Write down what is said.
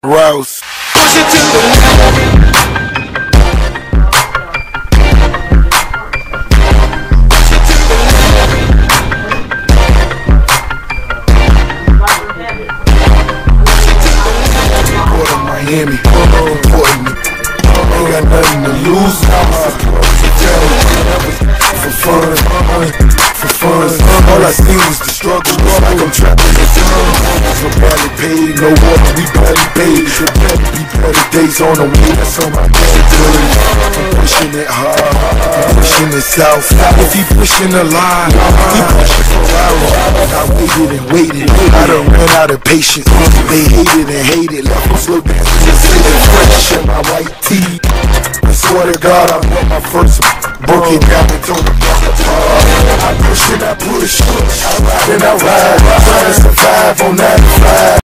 Rouse. Push it to the limit. Push it to the limit. Port of Miami, important. Ain't got nothing to lose. For fun, for fun. All I seen was the struggle. Like I'm trapped in the sun. So barely paid, no water, we barely paid. There better be better days on the way. That's on my category. I'm pushing it hard, I'm pushing it south. If he pushing the line, he pushing for hours. I waited and waited, I done ran out of patience. They hated and hated, left me slow dancing and sitting fresh in my white tee. I swear to God, I bought my first broke it down and told the I push and I push, I ride and I ride, trying to survive on 95.